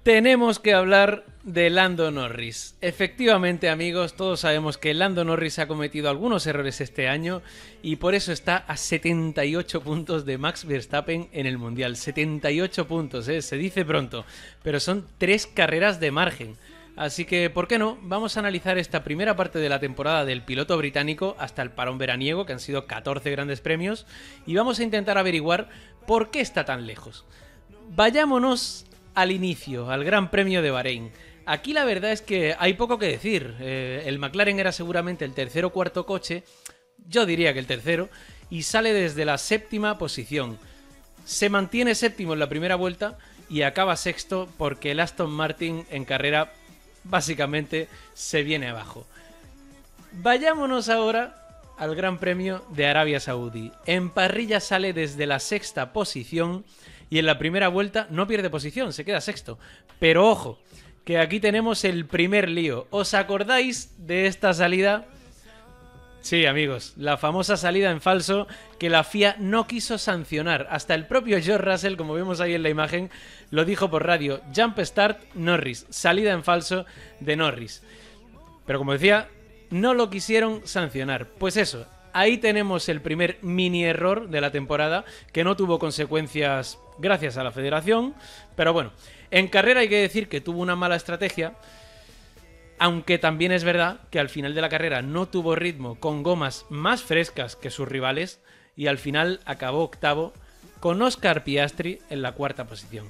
Tenemos que hablar de Lando Norris. Efectivamente, amigos, todos sabemos que Lando Norris ha cometido algunos errores este año y por eso está a 78 puntos de Max Verstappen en el Mundial. 78 puntos, se dice pronto, pero son 3 carreras de margen. Así que, ¿por qué no? Vamos a analizar esta primera parte de la temporada del piloto británico hasta el parón veraniego, que han sido 14 grandes premios, y vamos a intentar averiguar por qué está tan lejos. Vayámonos al inicio, al Gran Premio de Bahrein. Aquí la verdad es que hay poco que decir. El McLaren era seguramente el tercer o cuarto coche, yo diría que el tercero, y sale desde la séptima posición. Se mantiene séptimo en la primera vuelta y acaba sexto porque el Aston Martin en carrera básicamente se viene abajo. Vayámonos ahora al Gran Premio de Arabia Saudí. En parrilla sale desde la sexta posición y en la primera vuelta no pierde posición, se queda sexto. Pero ojo, que aquí tenemos el primer lío. ¿Os acordáis de esta salida? Sí, amigos, la famosa salida en falso que la FIA no quiso sancionar. Hasta el propio George Russell, como vemos ahí en la imagen, lo dijo por radio. Jump start Norris, salida en falso de Norris. Pero como decía, no lo quisieron sancionar. Pues eso, ahí tenemos el primer mini error de la temporada, que no tuvo consecuencias gracias a la federación. Pero bueno, en carrera hay que decir que tuvo una mala estrategia, aunque también es verdad que al final de la carrera no tuvo ritmo con gomas más frescas que sus rivales y al final acabó octavo con Oscar Piastri en la cuarta posición.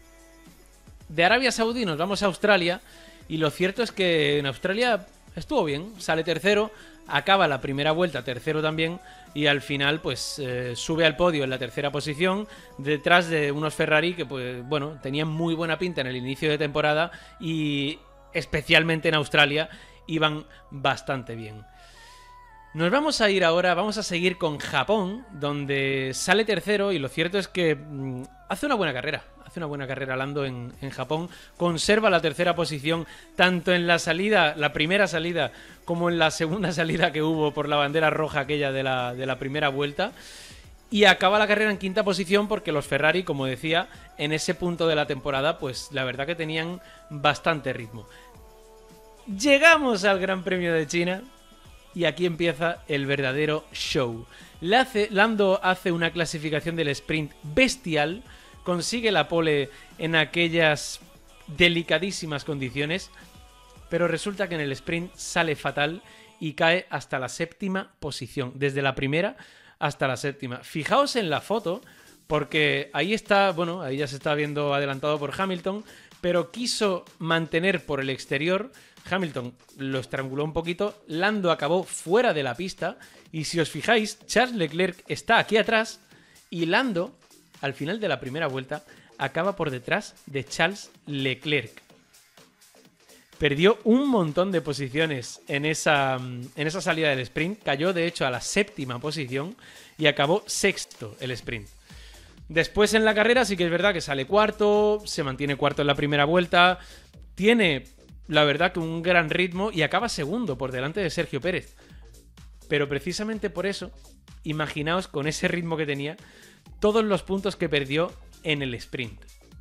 De Arabia Saudí nos vamos a Australia y lo cierto es que en Australia estuvo bien, sale tercero, acaba la primera vuelta tercero también y al final pues sube al podio en la tercera posición detrás de unos Ferrari que pues bueno, tenían muy buena pinta en el inicio de temporada y especialmente en Australia iban bastante bien. Nos vamos a ir ahora, vamos a seguir con Japón, donde sale tercero y lo cierto es que hace una buena carrera. Hace una buena carrera Lando en Japón, conserva la tercera posición tanto en la salida, la primera salida, como en la segunda salida que hubo por la bandera roja aquella de la primera vuelta. Y acaba la carrera en quinta posición porque los Ferrari, como decía, en ese punto de la temporada, pues la verdad que tenían bastante ritmo. Llegamos al Gran Premio de China y aquí empieza el verdadero show. Lando hace una clasificación del sprint bestial, consigue la pole en aquellas delicadísimas condiciones, pero resulta que en el sprint sale fatal y cae hasta la séptima posición, desde la primera hasta la séptima. Fijaos en la foto, porque ahí está, bueno, ahí ya se está viendo adelantado por Hamilton, pero quiso mantener por el exterior. Hamilton lo estranguló un poquito, Lando acabó fuera de la pista y si os fijáis, Charles Leclerc está aquí atrás y Lando, al final de la primera vuelta, acaba por detrás de Charles Leclerc. Perdió un montón de posiciones en esa salida del sprint, cayó de hecho a la séptima posición y acabó sexto el sprint. Después en la carrera sí que es verdad que sale cuarto, se mantiene cuarto en la primera vuelta, tiene la verdad que un gran ritmo y acaba segundo por delante de Sergio Pérez. Pero precisamente por eso, imaginaos con ese ritmo que tenía, todos los puntos que perdió en el sprint.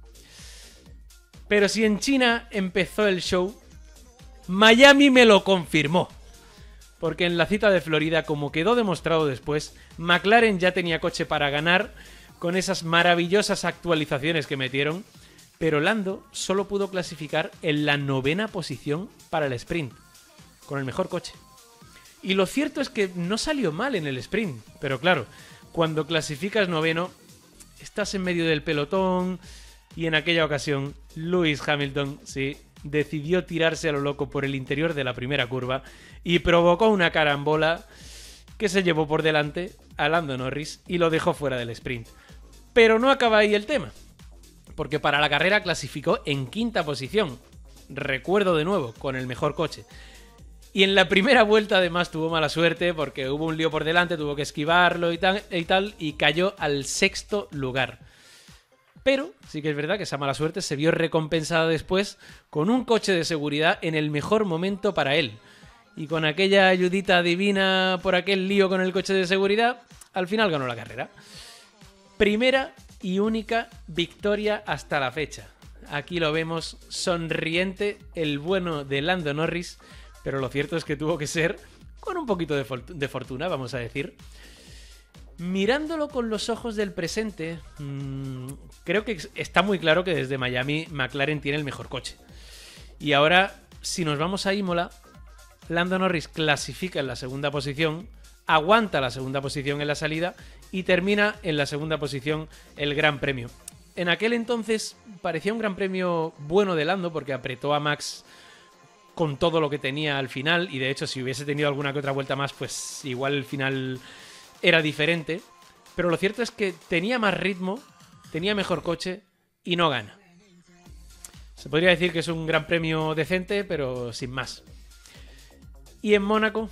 Pero si en China empezó el show, Miami me lo confirmó. Porque en la cita de Florida, como quedó demostrado después, McLaren ya tenía coche para ganar con esas maravillosas actualizaciones que metieron, pero Lando solo pudo clasificar en la novena posición para el sprint, con el mejor coche. Y lo cierto es que no salió mal en el sprint, pero claro, cuando clasificas noveno, estás en medio del pelotón y en aquella ocasión Lewis Hamilton, sí, decidió tirarse a lo loco por el interior de la primera curva y provocó una carambola que se llevó por delante a Lando Norris y lo dejó fuera del sprint. Pero no acaba ahí el tema, porque para la carrera clasificó en quinta posición, recuerdo de nuevo, con el mejor coche. Y en la primera vuelta además tuvo mala suerte porque hubo un lío por delante, tuvo que esquivarlo y tal, y cayó al sexto lugar. Pero sí que es verdad que esa mala suerte se vio recompensada después con un coche de seguridad en el mejor momento para él. Y con aquella ayudita divina por aquel lío con el coche de seguridad, al final ganó la carrera. Primera y única victoria hasta la fecha. aquí lo vemos sonriente, el bueno de Lando Norris, pero lo cierto es que tuvo que ser con un poquito de fortuna, vamos a decir. Mirándolo con los ojos del presente, creo que está muy claro que desde Miami McLaren tiene el mejor coche. Y ahora, si nos vamos a Imola, Lando Norris clasifica en la segunda posición, aguanta la segunda posición en la salida y termina en la segunda posición el Gran Premio. En aquel entonces parecía un Gran Premio bueno de Lando porque apretó a Max con todo lo que tenía al final, y de hecho si hubiese tenido alguna que otra vuelta más, pues igual el final era diferente. Pero lo cierto es que tenía más ritmo, tenía mejor coche y no gana. Se podría decir que es un Gran Premio decente, pero sin más. Y en Mónaco,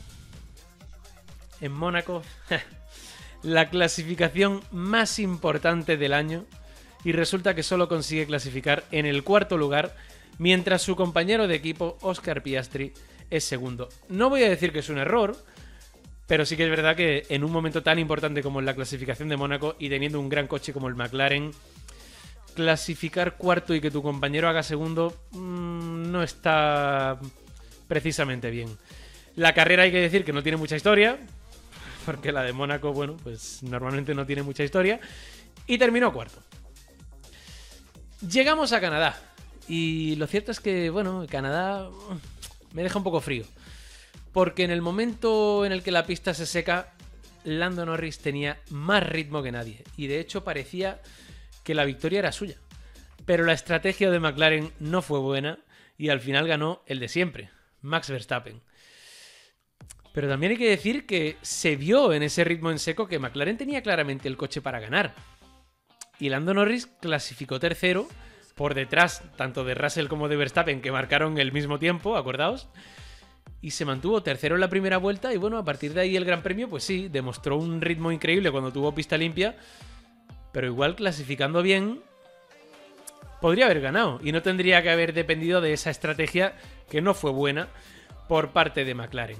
la clasificación más importante del año, y resulta que solo consigue clasificar en el cuarto lugar, mientras su compañero de equipo, Oscar Piastri, es segundo. No voy a decir que es un error, pero sí que es verdad que en un momento tan importante como en la clasificación de Mónaco y teniendo un gran coche como el McLaren, clasificar cuarto y que tu compañero haga segundo no está precisamente bien. La carrera hay que decir que no tiene mucha historia, porque la de Mónaco, bueno, pues normalmente no tiene mucha historia, y terminó cuarto. Llegamos a Canadá, y lo cierto es que, bueno, Canadá me deja un poco frío, porque en el momento en el que la pista se seca, Lando Norris tenía más ritmo que nadie, y de hecho parecía que la victoria era suya. Pero la estrategia de McLaren no fue buena, y al final ganó el de siempre, Max Verstappen. Pero también hay que decir que se vio en ese ritmo en seco que McLaren tenía claramente el coche para ganar. Y Lando Norris clasificó tercero, por detrás tanto de Russell como de Verstappen, que marcaron el mismo tiempo, acordaos. Y se mantuvo tercero en la primera vuelta y bueno, a partir de ahí el Gran Premio, pues sí, demostró un ritmo increíble cuando tuvo pista limpia. Pero igual clasificando bien, podría haber ganado. Y no tendría que haber dependido de esa estrategia que no fue buena por parte de McLaren.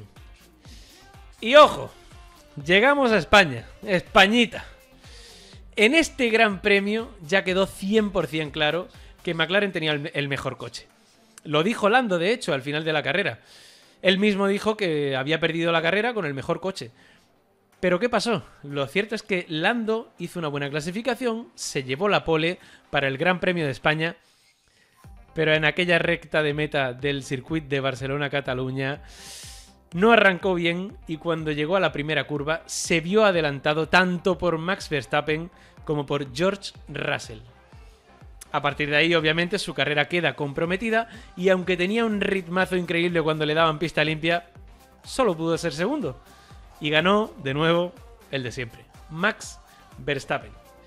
Y ojo, llegamos a España, Españita. En este Gran Premio ya quedó 100% claro que McLaren tenía el mejor coche. Lo dijo Lando, de hecho, al final de la carrera. Él mismo dijo que había perdido la carrera con el mejor coche. ¿Pero qué pasó? Lo cierto es que Lando hizo una buena clasificación, se llevó la pole para el Gran Premio de España, pero en aquella recta de meta del circuito de Barcelona-Cataluña no arrancó bien y cuando llegó a la primera curva se vio adelantado tanto por Max Verstappen como por George Russell. A partir de ahí, obviamente, su carrera queda comprometida y aunque tenía un ritmazo increíble cuando le daban pista limpia, solo pudo ser segundo. Y ganó, de nuevo, el de siempre, Max Verstappen.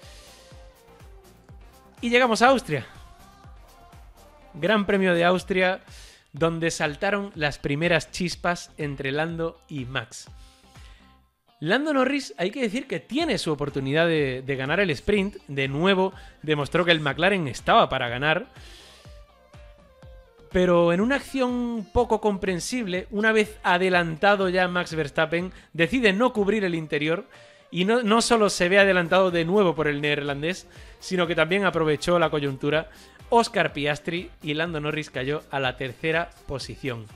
Y llegamos a Austria. Gran Premio de Austria, donde saltaron las primeras chispas entre Lando y Max. Lando Norris, hay que decir que tiene su oportunidad de ganar el sprint. De nuevo, demostró que el McLaren estaba para ganar. Pero en una acción poco comprensible, una vez adelantado ya Max Verstappen, decide no cubrir el interior y no solo se ve adelantado de nuevo por el neerlandés, sino que también aprovechó la coyuntura Oscar Piastri y Lando Norris cayó a la tercera posición.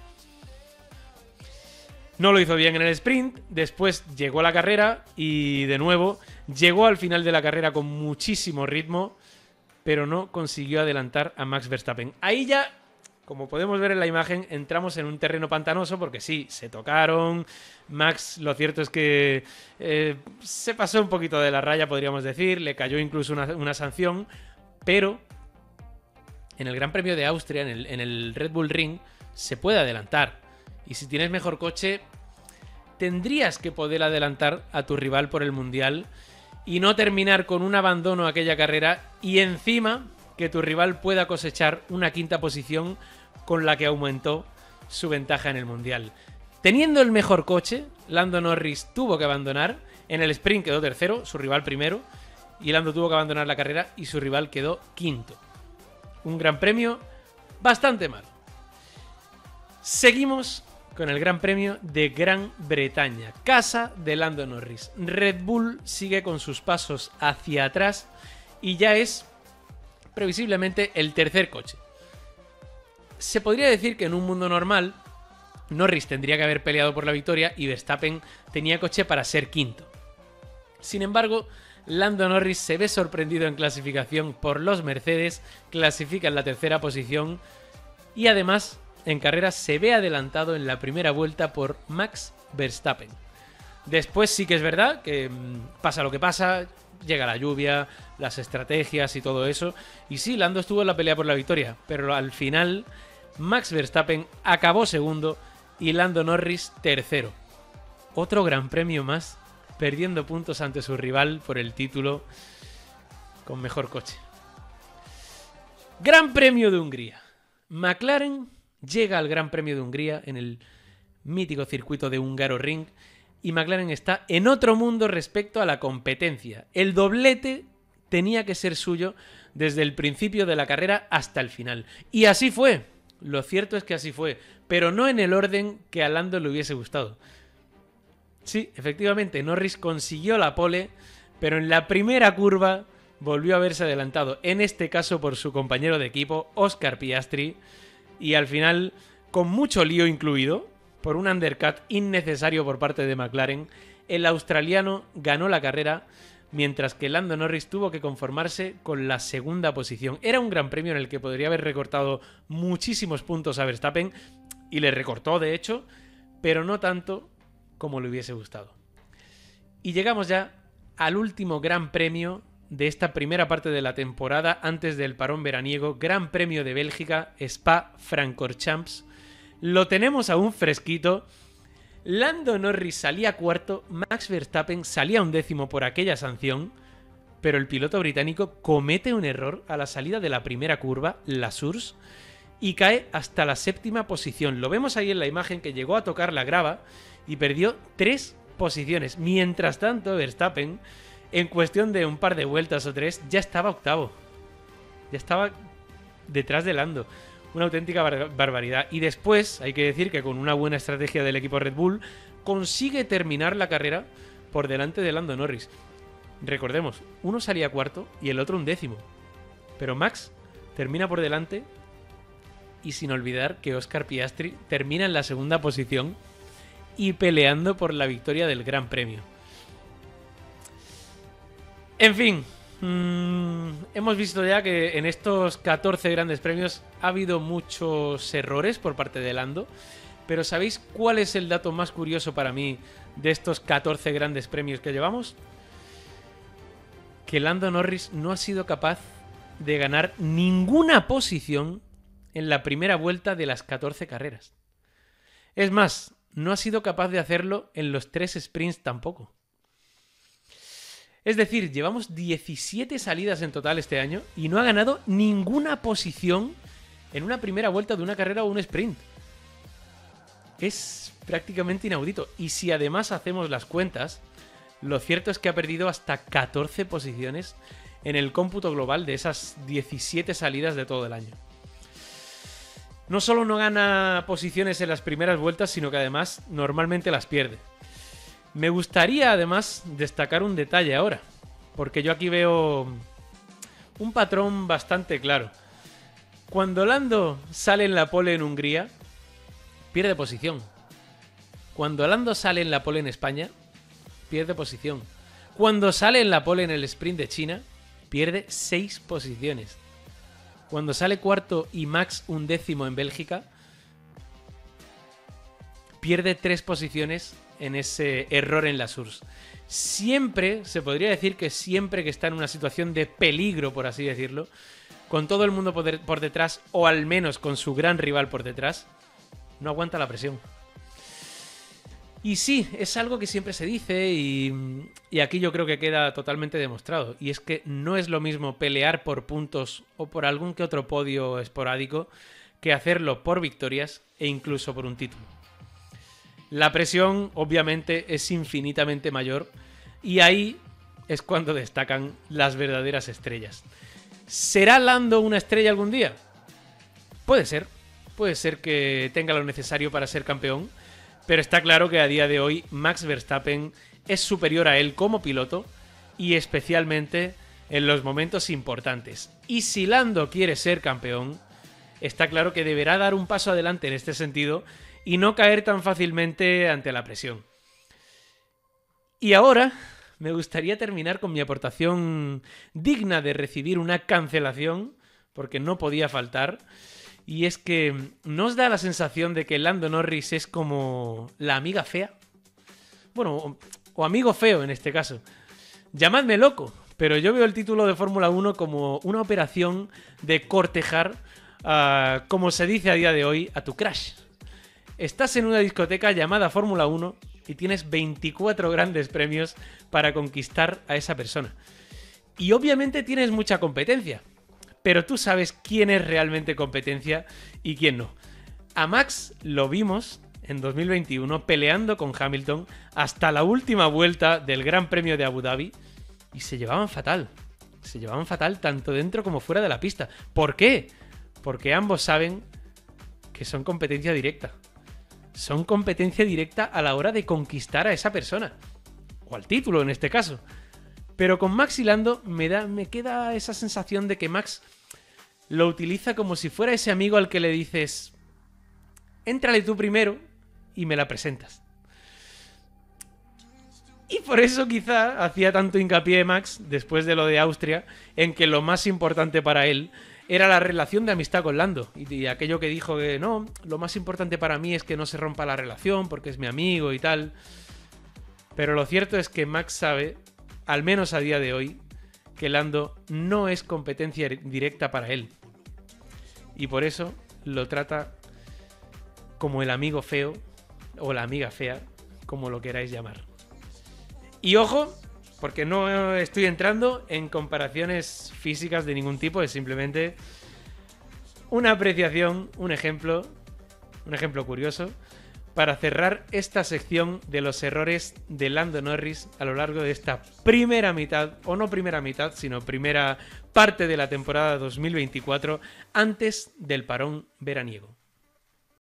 No lo hizo bien en el sprint, después llegó a la carrera y de nuevo llegó al final de la carrera con muchísimo ritmo, pero no consiguió adelantar a Max Verstappen. Ahí ya, como podemos ver en la imagen, entramos en un terreno pantanoso porque sí, se tocaron. Max, lo cierto es que se pasó un poquito de la raya, podríamos decir, le cayó incluso una sanción, pero en el Gran Premio de Austria, en el Red Bull Ring, se puede adelantar. Y si tienes mejor coche, tendrías que poder adelantar a tu rival por el Mundial y no terminar con un abandono a aquella carrera y encima que tu rival pueda cosechar una quinta posición con la que aumentó su ventaja en el Mundial. Teniendo el mejor coche, Lando Norris tuvo que abandonar. En el sprint quedó tercero, su rival primero, y Lando tuvo que abandonar la carrera y su rival quedó quinto. Un Gran Premio bastante malo. Seguimos con el Gran Premio de Gran Bretaña, casa de Lando Norris. Red Bull sigue con sus pasos hacia atrás y ya es previsiblemente el tercer coche. Se podría decir que en un mundo normal Norris tendría que haber peleado por la victoria y Verstappen tenía coche para ser quinto. Sin embargo, Lando Norris se ve sorprendido en clasificación por los Mercedes, clasifica en la tercera posición y además en carrera se ve adelantado en la primera vuelta por Max Verstappen. Después sí que es verdad que pasa lo que pasa, llega la lluvia, las estrategias y todo eso, y sí, Lando estuvo en la pelea por la victoria, pero al final Max Verstappen acabó segundo y Lando Norris tercero. Otro gran premio más, perdiendo puntos ante su rival por el título con mejor coche. Gran Premio de Hungría. McLaren llega al Gran Premio de Hungría en el mítico circuito de Hungaroring y McLaren está en otro mundo respecto a la competencia. El doblete tenía que ser suyo desde el principio de la carrera hasta el final. Y así fue. Lo cierto es que así fue, pero no en el orden que a Lando le hubiese gustado. Sí, efectivamente, Norris consiguió la pole, pero en la primera curva volvió a verse adelantado, en este caso por su compañero de equipo, Oscar Piastri, y al final, con mucho lío incluido, por un undercut innecesario por parte de McLaren, el australiano ganó la carrera, mientras que Lando Norris tuvo que conformarse con la segunda posición. Era un gran premio en el que podría haber recortado muchísimos puntos a Verstappen, y le recortó de hecho, pero no tanto como le hubiese gustado. Y llegamos ya al último gran premio de esta primera parte de la temporada antes del parón veraniego, Gran Premio de Bélgica, Spa-Francorchamps. Lo tenemos aún fresquito. Lando Norris salía cuarto, Max Verstappen salía undécimo por aquella sanción, pero el piloto británico comete un error a la salida de la primera curva, la Source, y cae hasta la séptima posición. Lo vemos ahí en la imagen, que llegó a tocar la grava y perdió 3 posiciones. Mientras tanto, Verstappen, en cuestión de un par de vueltas o 3, ya estaba octavo. Ya estaba detrás de Lando. Una auténtica barbaridad. Y después, hay que decir que con una buena estrategia del equipo Red Bull, consigue terminar la carrera por delante de Lando Norris. Recordemos, uno salía cuarto y el otro undécimo. Pero Max termina por delante, y sin olvidar que Oscar Piastri termina en la segunda posición y peleando por la victoria del Gran Premio. En fin, hemos visto ya que en estos 14 grandes premios ha habido muchos errores por parte de Lando, pero ¿sabéis cuál es el dato más curioso para mí de estos 14 grandes premios que llevamos? Que Lando Norris no ha sido capaz de ganar ninguna posición en la primera vuelta de las 14 carreras. Es más, no ha sido capaz de hacerlo en los 3 sprints tampoco. Es decir, llevamos 17 salidas en total este año y no ha ganado ninguna posición en una primera vuelta de una carrera o un sprint. Es prácticamente inaudito. Y si además hacemos las cuentas, lo cierto es que ha perdido hasta 14 posiciones en el cómputo global de esas 17 salidas de todo el año. No solo no gana posiciones en las primeras vueltas, sino que además normalmente las pierde. Me gustaría además destacar un detalle ahora, porque yo aquí veo un patrón bastante claro. Cuando Lando sale en la pole en Hungría, pierde posición. Cuando Lando sale en la pole en España, pierde posición. Cuando sale en la pole en el sprint de China, pierde 6 posiciones. Cuando sale cuarto y Max undécimo en Bélgica, pierde 3 posiciones en ese error en la Source. Siempre, se podría decir que siempre que está en una situación de peligro, por así decirlo, con todo el mundo por detrás, o al menos con su gran rival por detrás, no aguanta la presión. Y sí, es algo que siempre se dice y aquí yo creo que queda totalmente demostrado. Y es que no es lo mismo pelear por puntos o por algún que otro podio esporádico que hacerlo por victorias e incluso por un título. La presión, obviamente, es infinitamente mayor y ahí es cuando destacan las verdaderas estrellas. ¿Será Lando una estrella algún día? Puede ser que tenga lo necesario para ser campeón, pero está claro que a día de hoy Max Verstappen es superior a él como piloto y especialmente en los momentos importantes. Y si Lando quiere ser campeón, está claro que deberá dar un paso adelante en este sentido y no caer tan fácilmente ante la presión. Y ahora me gustaría terminar con mi aportación digna de recibir una cancelación, porque no podía faltar, y es que ¿no os da la sensación de que Lando Norris es como la amiga fea? Bueno, o amigo feo en este caso. Llamadme loco, pero yo veo el título de Fórmula 1 como una operación de cortejar, como se dice a día de hoy, a tu crush. Estás en una discoteca llamada Fórmula 1 y tienes 24 grandes premios para conquistar a esa persona. Y obviamente tienes mucha competencia, pero tú sabes quién es realmente competencia y quién no. A Max lo vimos en 2021 peleando con Hamilton hasta la última vuelta del Gran Premio de Abu Dhabi y se llevaban fatal. Se llevaban fatal tanto dentro como fuera de la pista. ¿Por qué? Porque ambos saben que son competencia directa. Son competencia directa a la hora de conquistar a esa persona. O al título en este caso. Pero con Max y Lando me queda esa sensación de que Max lo utiliza como si fuera ese amigo al que le dices: éntrale tú primero y me la presentas. Y por eso quizá hacía tanto hincapié Max, después de lo de Austria, en que lo más importante para él era la relación de amistad con Lando. Y aquello que dijo que no, lo más importante para mí es que no se rompa la relación porque es mi amigo y tal. Pero lo cierto es que Max sabe, al menos a día de hoy, que Lando no es competencia directa para él. Y por eso lo trata como el amigo feo o la amiga fea, como lo queráis llamar. Y ojo, porque no estoy entrando en comparaciones físicas de ningún tipo, es simplemente una apreciación, un ejemplo curioso, para cerrar esta sección de los errores de Lando Norris a lo largo de esta primera mitad, o no primera mitad, sino primera parte de la temporada 2024, antes del parón veraniego.